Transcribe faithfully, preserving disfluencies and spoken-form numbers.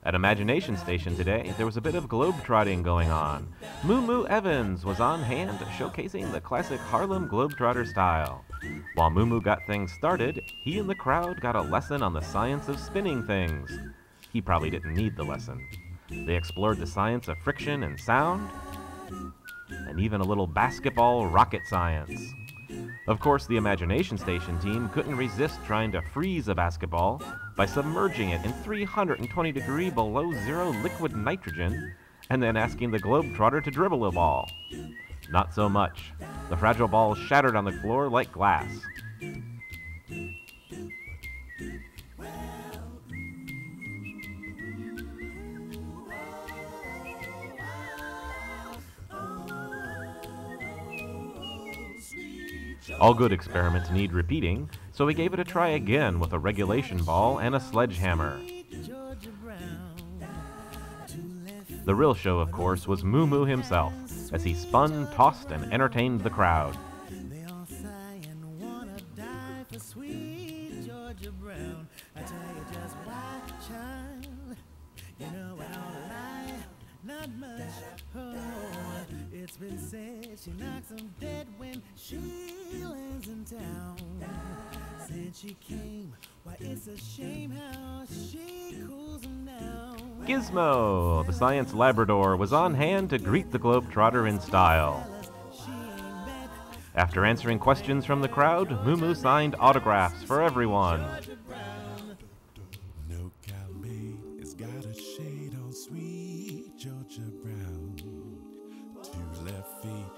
At Imagination Station today, there was a bit of globetrotting going on. Moo Moo Evans was on hand showcasing the classic Harlem Globetrotter style. While Moo Moo got things started, he and the crowd got a lesson on the science of spinning things. He probably didn't need the lesson. They explored the science of friction and sound, and even a little basketball rocket science. Of course, the Imagination Station team couldn't resist trying to freeze a basketball by submerging it in three hundred twenty degree below zero liquid nitrogen and then asking the Globetrotter to dribble the ball. Not so much. The fragile ball shattered on the floor like glass. All good experiments need repeating, so we gave it a try again with a regulation ball and a sledgehammer. The real show, of course, was Moo Moo himself, as he spun, tossed, and entertained the crowd. Not much, oh, it's been said she knocks 'em dead when she lands in town. Since she came, why it's a shame how she cools 'em now. Gizmo, the science Labrador, was on hand to greet the Globetrotter in style. After answering questions from the crowd, Moo Moo signed autographs for everyone. No Calais, it's got a shade on sweet Georgia Brown. Two left feet